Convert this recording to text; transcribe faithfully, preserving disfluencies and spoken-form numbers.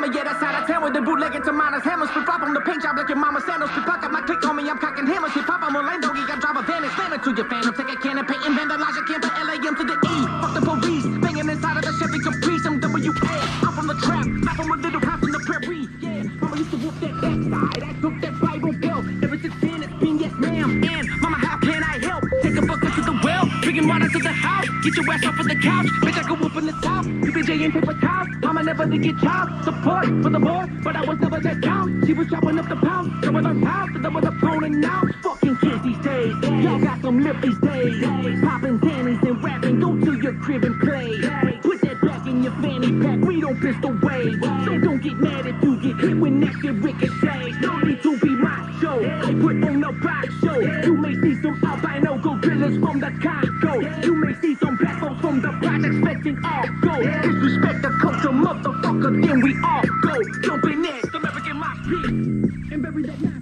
hammer, yeah, that's out of town with the bootleg into miners. Hammers, flip flop on the paint job like your mama's sandals. Flip pocket, my click on me, I'm cocking hammers. Hip hop, I'm Orlando, you got drive a van and slam it to your phantom. Take a can and paint and vandalize your camp, L A M to the E. Fuck the police, banging inside of the Chevy Caprice. I'm W A, I'm from the trap, not from a little house in the prairie. Yeah, mama used to whoop that backside, I took that Bible belt. Ever since then, it's been yes, ma'am. And mama, how can I help? Take a bucket to the well, bringing water to the house. Get your ass off of the couch, bitch, I can whoop in the top. You B J and paper towels, mama never did get child support for the boy, but I was never that down. She was chopping up the pounds, there was her house, there was a phone and now. Fucking kids these days, y'all got some lip these days. Popping Danny's and rapping, go to your crib and play. Put that back in your fanny pack, we don't pistol wave. So don't get mad if you get hit when that shit ricochets. No need to be macho, I put on the box show. You may see some albino gorillas from the Congo. You may see some black folks from the projects fetching all go. Disrespect the culture, motherfucker, then we all go. Jumping in, American mosh pit, and bury that.